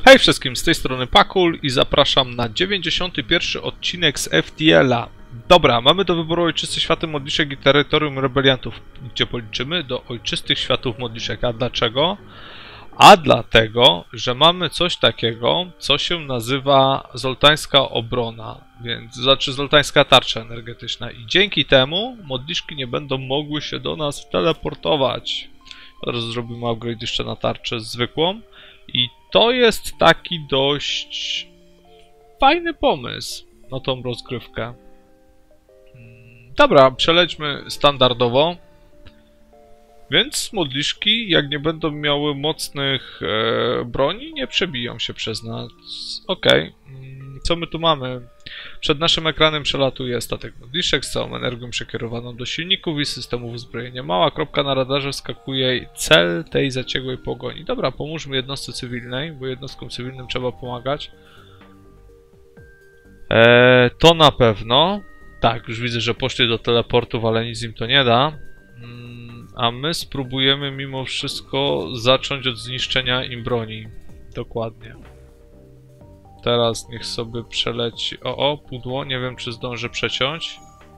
Hej wszystkim, z tej strony Pakul i zapraszam na 91 odcinek z FTL-a. Dobra, mamy do wyboru ojczysty światy modliszek i terytorium rebeliantów, gdzie policzymy do ojczystych światów modliszek. A dlaczego? A dlatego, że mamy coś takiego, co się nazywa zoltańska obrona, więc znaczy zoltańska tarcza energetyczna i dzięki temu modliszki nie będą mogły się do nas teleportować. Teraz zrobimy upgrade jeszcze na tarczę zwykłą i to jest taki dość fajny pomysł na tą rozgrywkę. Dobra, przelećmy standardowo. Więc modliszki, jak nie będą miały mocnych broni, nie przebiją się przez nas. Okej. Co my tu mamy? Przed naszym ekranem przelatuje statek modliszek z całą energią przekierowaną do silników i systemów uzbrojenia. Mała kropka na radarze wskakuje cel tej zacięgłej pogoni. Dobra, pomóżmy jednostce cywilnej, bo jednostkom cywilnym trzeba pomagać. To na pewno. Tak, już widzę, że poszli do teleportów, ale nic im to nie da. A my spróbujemy mimo wszystko zacząć od zniszczenia im broni. Dokładnie. Teraz niech sobie przeleci... O, pudło. Nie wiem, czy zdążę przeciąć.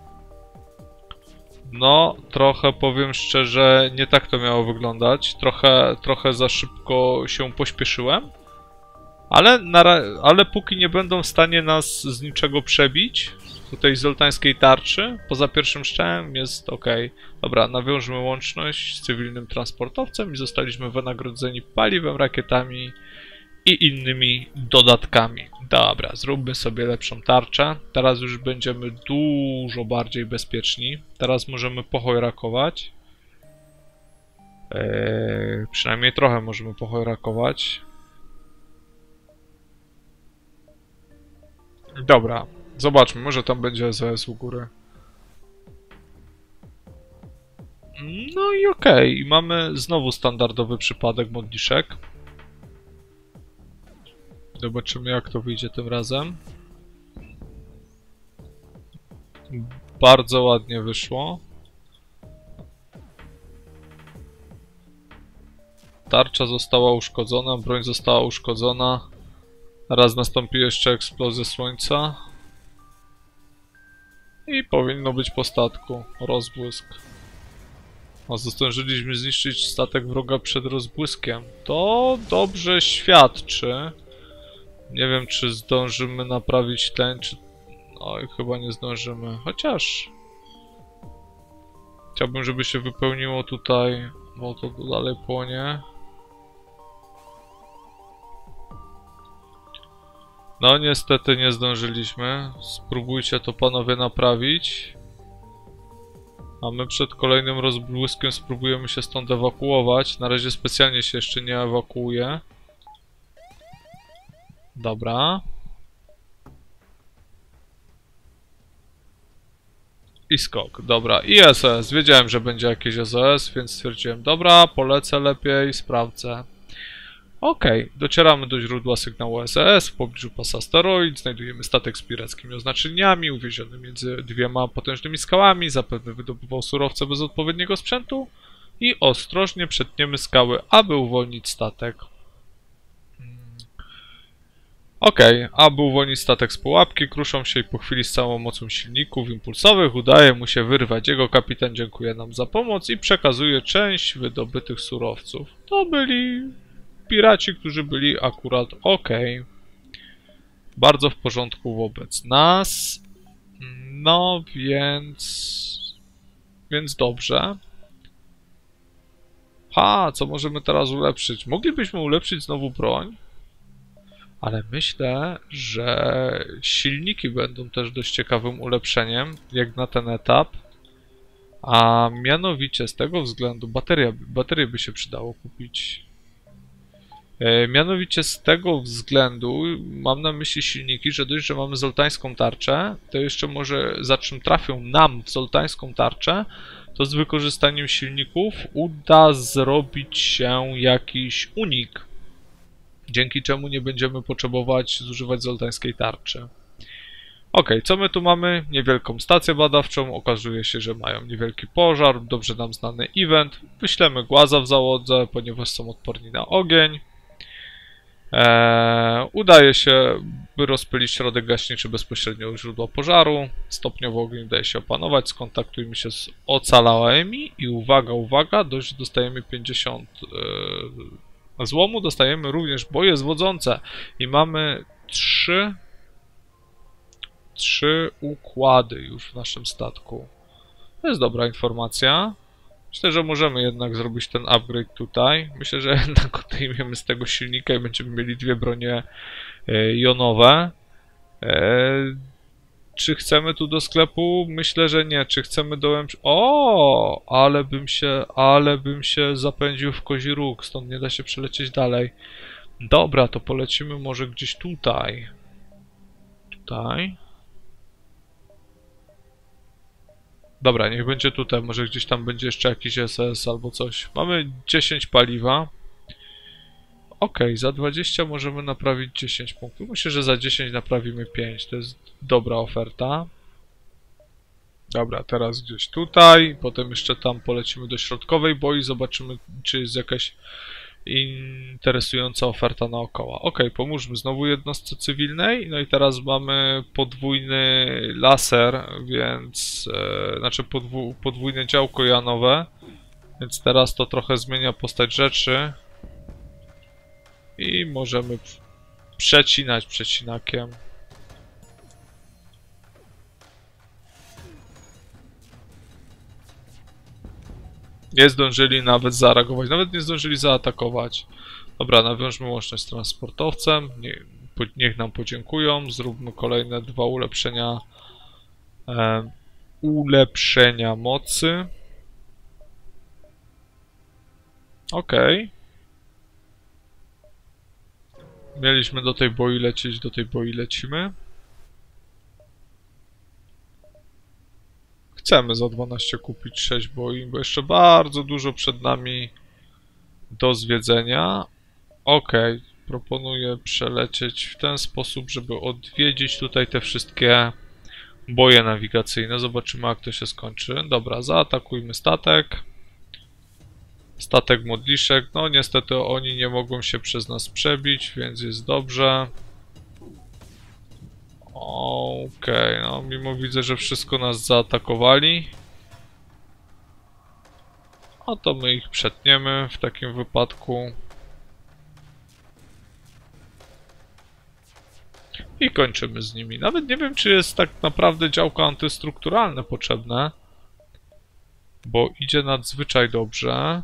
No, trochę powiem szczerze, nie tak to miało wyglądać. Trochę za szybko się pośpieszyłem. Ale póki nie będą w stanie nas z niczego przebić, do tej zoltańskiej tarczy, poza pierwszym szczałem jest ok. Dobra, nawiążmy łączność z cywilnym transportowcem i zostaliśmy wynagrodzeni paliwem, rakietami i innymi dodatkami. Dobra, zróbmy sobie lepszą tarczę. Teraz już będziemy dużo bardziej bezpieczni. Teraz możemy pohojrakować. Przynajmniej trochę możemy pohojrakować. Dobra, zobaczmy, może tam będzie SOS u góry. No i okej, i mamy znowu standardowy przypadek modliszek. Zobaczymy, jak to wyjdzie tym razem. Bardzo ładnie wyszło. Tarcza została uszkodzona, broń została uszkodzona. Raz nastąpi jeszcze eksplozja słońca. I powinno być po statku rozbłysk. A zdążyliśmy zniszczyć statek wroga przed rozbłyskiem. To dobrze świadczy. Nie wiem, czy zdążymy naprawić tlen, czy... Oj, chyba nie zdążymy. Chociaż... Chciałbym, żeby się wypełniło tutaj, bo to dalej płonie. No niestety nie zdążyliśmy. Spróbujcie to panowie naprawić. A my przed kolejnym rozbłyskiem spróbujemy się stąd ewakuować. Na razie specjalnie się jeszcze nie ewakuuję. Dobra. I skok. Dobra. I SOS. Wiedziałem, że będzie jakieś SOS, więc stwierdziłem, dobra, polecę lepiej, sprawdzę. Okej, docieramy do źródła sygnału SOS, w pobliżu pasa asteroid, znajdujemy statek z pirackimi oznaczeniami, uwieziony między dwiema potężnymi skałami, zapewne wydobywał surowce bez odpowiedniego sprzętu i ostrożnie przetniemy skały, aby uwolnić statek. Okej, aby uwolnić statek z pułapki, kruszą się i po chwili z całą mocą silników impulsowych udaje mu się wyrwać. Jego kapitan dziękuję nam za pomoc i przekazuje część wydobytych surowców. To byli... piraci, którzy byli akurat ok. Bardzo w porządku wobec nas. No więc dobrze. Co możemy teraz ulepszyć? Moglibyśmy ulepszyć znowu broń. Ale myślę, że silniki będą też dość ciekawym ulepszeniem, jak na ten etap. A mianowicie z tego względu baterie by się przydało kupić. Mianowicie z tego względu mam na myśli silniki, że dość, że mamy zoltańską tarczę, to jeszcze może za czym trafią nam w zoltańską tarczę, to z wykorzystaniem silników uda zrobić się jakiś unik, dzięki czemu nie będziemy potrzebować zużywać zoltańskiej tarczy. Ok, co my tu mamy? Niewielką stację badawczą, okazuje się, że mają niewielki pożar, dobrze nam znany event, wyślemy głaza w załodze, ponieważ są odporni na ogień. Udaje się, by rozpylić środek gaśniczy bezpośrednio u źródła pożaru. Stopniowo ogień udaje się opanować. Skontaktujmy się z ocalałymi i uwaga, uwaga, dostajemy 50 złomu, dostajemy również boje zwodzące i mamy 3 układy już w naszym statku. To jest dobra informacja. Myślę, że możemy jednak zrobić ten upgrade tutaj. Myślę, że jednak odejmiemy z tego silnika i będziemy mieli 2 bronie jonowe. Czy chcemy tu do sklepu? Myślę, że nie. Czy chcemy dołączyć? O, ale bym się zapędził w kozi róg. Stąd nie da się przelecieć dalej. Dobra, to polecimy może gdzieś tutaj. Tutaj. Dobra, niech będzie tutaj. Może gdzieś tam będzie jeszcze jakiś SS albo coś. Mamy 10 paliwa. Ok, za 20 możemy naprawić 10 punktów. Myślę, że za 10 naprawimy 5. To jest dobra oferta. Dobra, teraz gdzieś tutaj. Potem jeszcze tam polecimy do środkowej boi. Zobaczymy, czy jest jakaś interesująca oferta naokoło. Ok, pomóżmy znowu jednostce cywilnej. No i teraz mamy podwójny laser, więc... znaczy podwójne działko janowe. Więc teraz to trochę zmienia postać rzeczy. I możemy przecinać przecinakiem. Nie zdążyli nawet zareagować, nawet nie zdążyli zaatakować. Dobra, nawiążmy łączność z transportowcem. Niech nam podziękują. Zróbmy kolejne 2 ulepszenia. Ulepszenia mocy. Ok. Mieliśmy do tej boi lecieć, do tej boi lecimy. Chcemy za 12 kupić 6 boi, bo jeszcze bardzo dużo przed nami do zwiedzenia. Ok, proponuję przelecieć w ten sposób, żeby odwiedzić tutaj te wszystkie boje nawigacyjne. Zobaczymy, jak to się skończy. Dobra, zaatakujmy statek. Statek modliszek. No niestety oni nie mogą się przez nas przebić, więc jest dobrze. Okej, no mimo widzę, że wszystko nas zaatakowali. A to my ich przetniemy w takim wypadku. I kończymy z nimi. Nawet nie wiem, czy jest tak naprawdę działko antystrukturalne potrzebne. Bo idzie nadzwyczaj dobrze.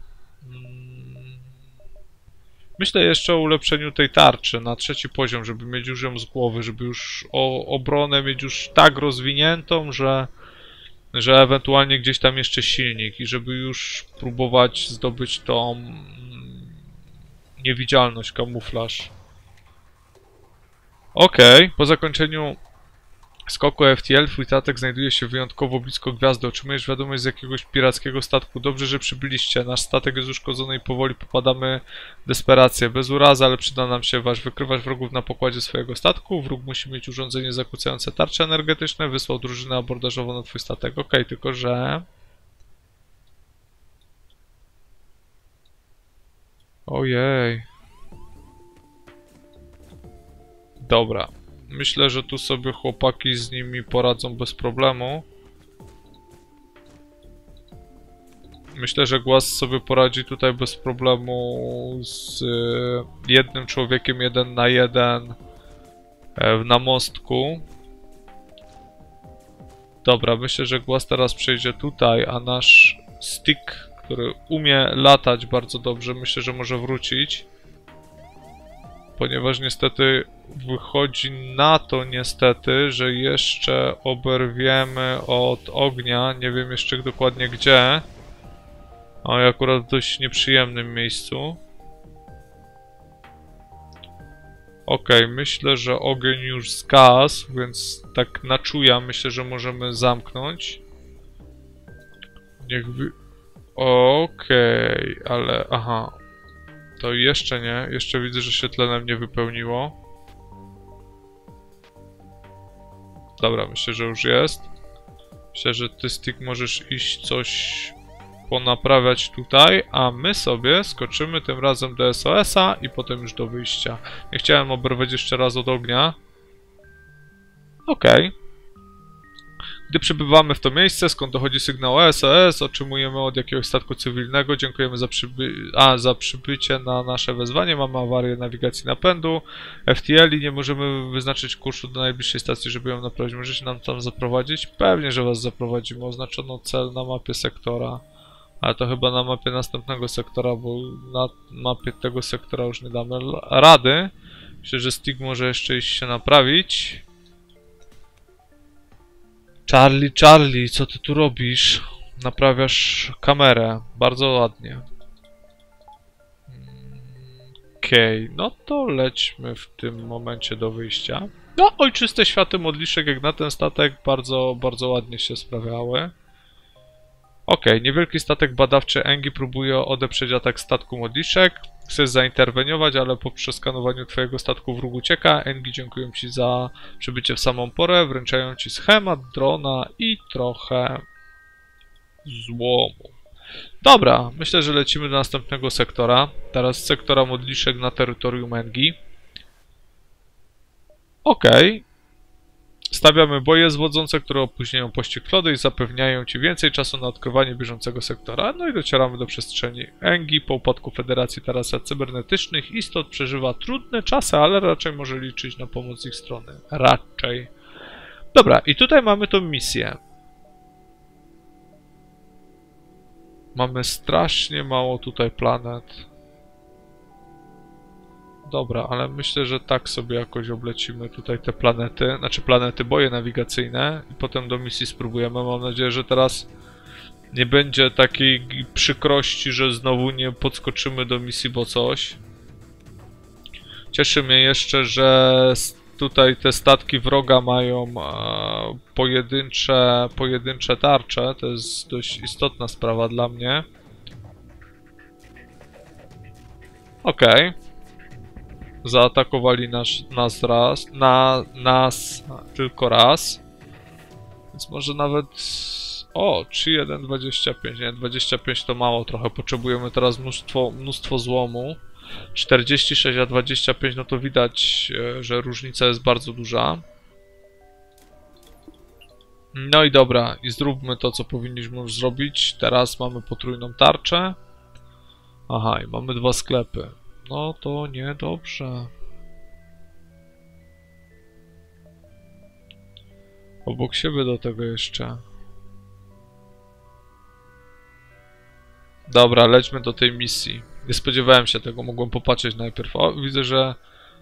Myślę jeszcze o ulepszeniu tej tarczy na 3. poziom, żeby mieć już ją z głowy, żeby już obronę mieć już tak rozwiniętą, że ewentualnie gdzieś tam jeszcze silnik i żeby już próbować zdobyć tą niewidzialność, kamuflaż. Okej, po zakończeniu skoku FTL twój statek znajduje się wyjątkowo blisko gwiazdy. Otrzymujesz wiadomość z jakiegoś pirackiego statku. Dobrze, że przybyliście. Nasz statek jest uszkodzony i powoli popadamy w desperację. Bez urazy, ale przyda nam się wasz. Wykrywasz wrogów na pokładzie swojego statku. Wróg musi mieć urządzenie zakłócające tarcze energetyczne. Wysłał drużynę abordażową na twój statek. Okej, tylko że... Ojej. Dobra. Myślę, że tu sobie chłopaki z nimi poradzą bez problemu. Myślę, że Głaz sobie poradzi tutaj bez problemu z jednym człowiekiem 1 na 1 na mostku. Dobra, myślę, że Głaz teraz przejdzie tutaj, a nasz Stick, który umie latać bardzo dobrze, myślę, że może wrócić. Ponieważ niestety wychodzi na to niestety, że jeszcze oberwiemy od ognia, nie wiem jeszcze dokładnie gdzie. Ale akurat w dość nieprzyjemnym miejscu. Okej, myślę, że ogień już zgasł, więc tak na czuja myślę, że możemy zamknąć. Okej, ale... aha. To jeszcze nie. Jeszcze widzę, że się tlenem nie wypełniło. Dobra, myślę, że już jest. Myślę, że ty, Stick, możesz iść coś ponaprawiać tutaj, a my sobie skoczymy tym razem do SOS-a i potem już do wyjścia. Nie chciałem oberwać jeszcze raz od ognia. Okej. Gdy przybywamy w to miejsce, skąd dochodzi sygnał SOS, otrzymujemy od jakiegoś statku cywilnego. Dziękujemy za przybycie na nasze wezwanie. Mamy awarię nawigacji napędu. FTL i nie możemy wyznaczyć kursu do najbliższej stacji, żeby ją naprawić. Możecie nam tam zaprowadzić? Pewnie, że was zaprowadzimy. Oznaczono cel na mapie sektora. Ale to chyba na mapie następnego sektora, bo na mapie tego sektora już nie damy rady. Myślę, że Stig może jeszcze iść się naprawić. Charlie, co ty tu robisz? Naprawiasz kamerę. Bardzo ładnie. Okej, no to lećmy w tym momencie do wyjścia. No, ojczyste światy modliszek jak na ten statek bardzo, bardzo ładnie się sprawiały. Okej, niewielki statek badawczy Engi próbuje odeprzeć atak statku modliszek. Chcesz zainterweniować, ale po przeskanowaniu twojego statku wróg ucieka. Engi dziękuję ci za przybycie w samą porę, wręczają ci schemat, drona i trochę złomu. Dobra, myślę, że lecimy do następnego sektora. Teraz sektora modliszek na terytorium Engi. Okej. Stawiamy boje zwodzące, które opóźniają pościg flody i zapewniają ci więcej czasu na odkrywanie bieżącego sektora. No i docieramy do przestrzeni Engi. Po upadku Federacji Tarasa Cybernetycznych istot przeżywa trudne czasy, ale raczej może liczyć na pomoc ich strony. Raczej. Dobra, i tutaj mamy tą misję. Mamy strasznie mało tutaj planet. Dobra, ale myślę, że tak sobie jakoś oblecimy tutaj te planety, znaczy planety, boje nawigacyjne i potem do misji spróbujemy. Mam nadzieję, że teraz nie będzie takiej przykrości, że znowu nie podskoczymy do misji, bo coś. Cieszy mnie jeszcze, że tutaj te statki wroga mają pojedyncze tarcze. To jest dość istotna sprawa dla mnie. Okej. Zaatakowali nas tylko raz. Więc może nawet... O, 3-1-25. Nie, 25 to mało trochę. Potrzebujemy teraz mnóstwo złomu. 46 a 25, no to widać, że różnica jest bardzo duża. No i dobra, i zróbmy to, co powinniśmy już zrobić. Teraz mamy potrójną tarczę. Aha, i mamy 2 sklepy. No to niedobrze. Obok siebie do tego jeszcze. Dobra, lećmy do tej misji. Nie spodziewałem się tego, mogłem popatrzeć najpierw. O, widzę, że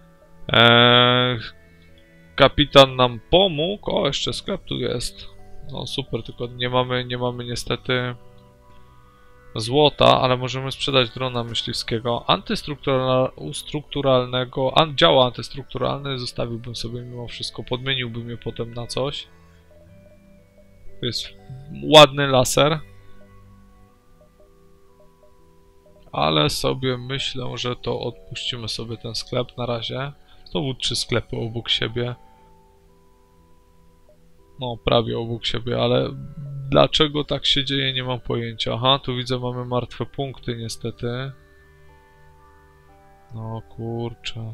kapitan nam pomógł. O, jeszcze sklep tu jest. No super, tylko nie mamy niestety złota, ale możemy sprzedać drona myśliwskiego. Antystrukturalnego, działa antystrukturalny zostawiłbym sobie mimo wszystko, podmieniłbym je potem na coś. To jest ładny laser. Ale sobie myślę, że to odpuścimy sobie ten sklep na razie. Znowu 3 sklepy obok siebie. No, prawie obok siebie, ale dlaczego tak się dzieje, nie mam pojęcia. Aha, tu widzę, mamy martwe punkty niestety. No kurczę.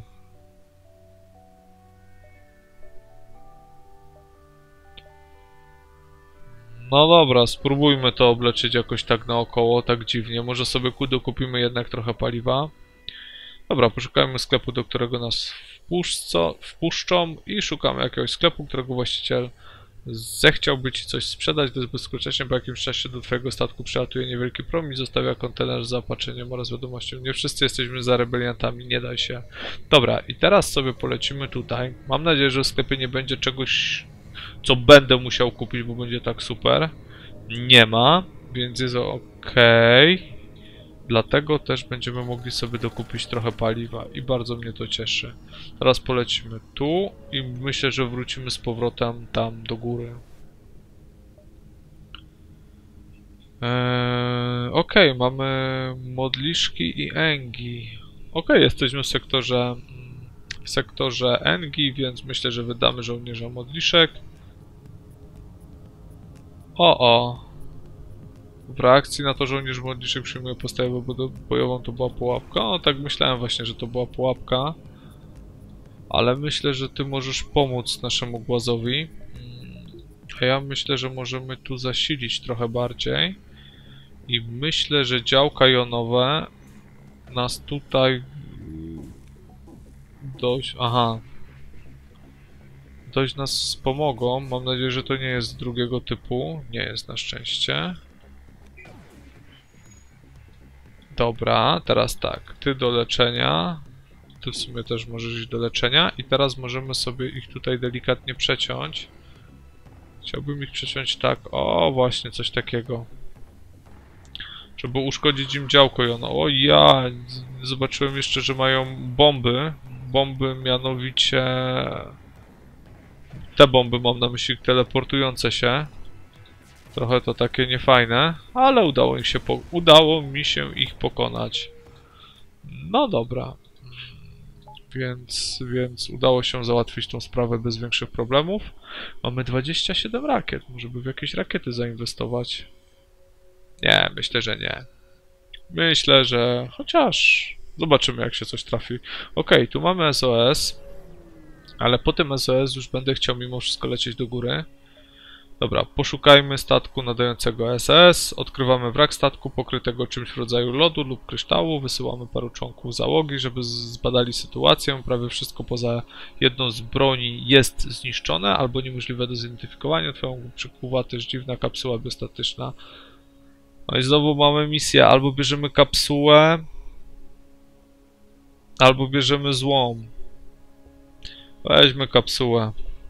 No dobra, spróbujmy to obleczyć jakoś tak naokoło, tak dziwnie. Może sobie dokupimy jednak trochę paliwa. Dobra, poszukajmy sklepu, do którego nas wpuszczą i szukamy jakiegoś sklepu, którego właściciel zechciałby ci coś sprzedać. To jest bezskuteczne, po jakimś czasie do twojego statku przylatuje niewielki prom i zostawia kontener z zaopatrzeniem oraz wiadomością. Nie wszyscy jesteśmy za rebeliantami, nie da się. Dobra, i teraz sobie polecimy tutaj. Mam nadzieję, że w sklepie nie będzie czegoś, co będę musiał kupić, bo będzie tak super. Nie ma, więc jest ok. Dlatego też będziemy mogli sobie dokupić trochę paliwa i bardzo mnie to cieszy. Teraz polecimy tu i myślę, że wrócimy z powrotem tam do góry. Ok, mamy modliszki i engi. Ok, jesteśmy w sektorze engi, więc myślę, że wydamy żołnierza modliszek. O. W reakcji na to żołnierz modliszek przyjmuje postawę bojową, to była pułapka. No tak myślałem właśnie, że to była pułapka. Ale myślę, że ty możesz pomóc naszemu głazowi. A ja myślę, że możemy tu zasilić trochę bardziej. I myślę, że działka jonowe nas tutaj dość... Aha. Dość nas wspomogą. Mam nadzieję, że to nie jest drugiego typu. Nie jest na szczęście. Dobra, teraz tak. Ty do leczenia. Ty w sumie też możesz iść do leczenia. I teraz możemy sobie ich tutaj delikatnie przeciąć. Chciałbym ich przeciąć tak. O, właśnie coś takiego. Żeby uszkodzić im działko jonowe. O ja! Zobaczyłem jeszcze, że mają bomby. Bomby mianowicie... Te bomby mam na myśli teleportujące się. Trochę to takie niefajne, ale udało mi się ich pokonać. No dobra. Więc udało się załatwić tą sprawę bez większych problemów. Mamy 27 rakiet. Może by w jakieś rakiety zainwestować? Nie, myślę, że nie. Myślę, że... Chociaż... Zobaczymy, jak się coś trafi. Okej, tu mamy SOS. Ale po tym SOS już będę chciał mimo wszystko lecieć do góry. Dobra, poszukajmy statku nadającego SOS. Odkrywamy wrak statku pokrytego czymś w rodzaju lodu lub kryształu. Wysyłamy paru członków załogi, żeby zbadali sytuację. Prawie wszystko poza jedną z broni jest zniszczone albo niemożliwe do zidentyfikowania. Twoją przykuwa też dziwna kapsuła biostatyczna. No i znowu mamy misję. Albo bierzemy kapsułę, albo bierzemy złom. Weźmy kapsułę.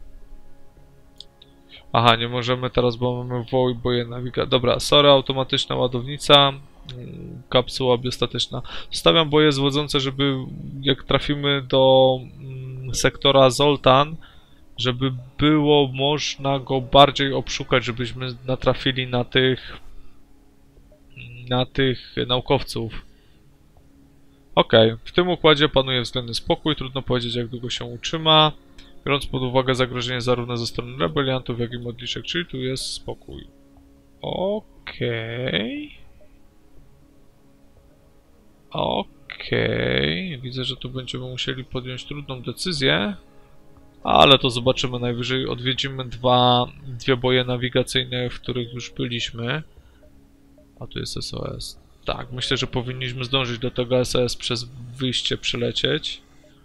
Aha, nie możemy teraz, bo mamy woł i boje nawigacji. Dobra, sorry, automatyczna ładownica. Kapsuła biostatyczna. Zostawiam boje zwodzące, żeby jak trafimy do sektora Zoltan, żeby było można go bardziej obszukać, żebyśmy natrafili na tych naukowców. Okej, w tym układzie panuje względny spokój, trudno powiedzieć, jak długo się utrzyma. Biorąc pod uwagę zagrożenie zarówno ze strony rebeliantów, jak i modliszek, czyli tu jest spokój. Okej. Widzę, że tu będziemy musieli podjąć trudną decyzję. Ale to zobaczymy najwyżej. Odwiedzimy dwie boje nawigacyjne, w których już byliśmy. A tu jest SOS. Tak, myślę, że powinniśmy zdążyć do tego SOS przez wyjście przylecieć.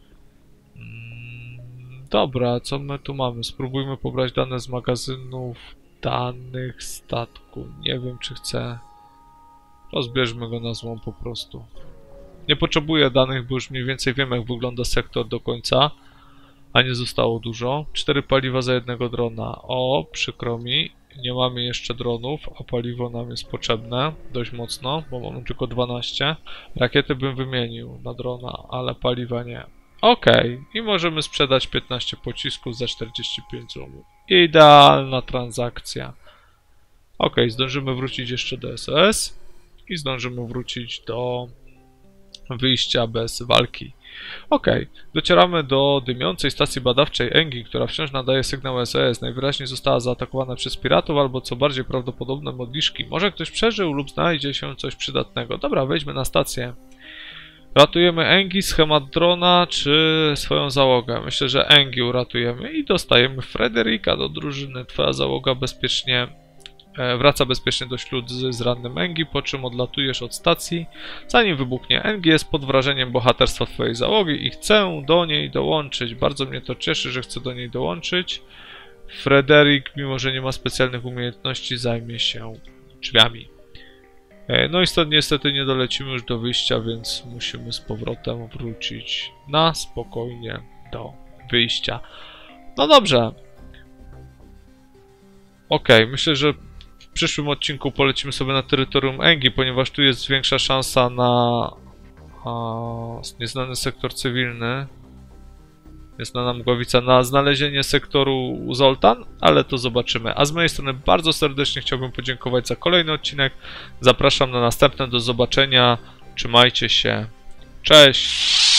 Dobra, co my tu mamy? Spróbujmy pobrać dane z magazynów danych statku. Nie wiem, czy chcę. Rozbierzmy go na złom po prostu. Nie potrzebuję danych, bo już mniej więcej wiem, jak wygląda sektor do końca. A nie zostało dużo. 4 paliwa za jednego drona. O, przykro mi. Nie mamy jeszcze dronów, a paliwo nam jest potrzebne dość mocno, bo mamy tylko 12. Rakiety bym wymienił na drona, ale paliwa nie. Okej, i możemy sprzedać 15 pocisków za 45 zł. Idealna transakcja. Okej, zdążymy wrócić jeszcze do SOS i zdążymy wrócić do wyjścia bez walki. Okej, docieramy do dymiącej stacji badawczej Engi, która wciąż nadaje sygnał SOS. Najwyraźniej została zaatakowana przez piratów albo, co bardziej prawdopodobne, modliszki. Może ktoś przeżył lub znajdzie się coś przydatnego. Dobra, wejdźmy na stację. Ratujemy Engi, schemat drona czy swoją załogę? Myślę, że Engi uratujemy i dostajemy Frederika do drużyny. Twoja załoga wraca bezpiecznie do śluzy z rannym Engi, po czym odlatujesz od stacji. Zanim wybuchnie, Engi jest pod wrażeniem bohaterstwa twojej załogi i chcę do niej dołączyć. Bardzo mnie to cieszy, że chcę do niej dołączyć. Frederik, mimo że nie ma specjalnych umiejętności, zajmie się drzwiami. No i stąd niestety nie dolecimy już do wyjścia, więc musimy z powrotem wrócić na spokojnie do wyjścia. No dobrze. Okej, myślę, że w przyszłym odcinku polecimy sobie na terytorium Engi, ponieważ tu jest większa szansa na nieznany sektor cywilny. Nieznana mgławica, na znalezienie sektoru Zoltan, ale to zobaczymy. A z mojej strony bardzo serdecznie chciałbym podziękować za kolejny odcinek. Zapraszam na następne, do zobaczenia. Trzymajcie się. Cześć!